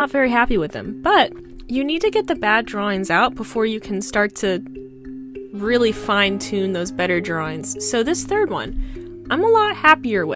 not very happy with them. But you need to get the bad drawings out before you can start to really fine-tune those better drawings. So this third one, I'm a lot happier with.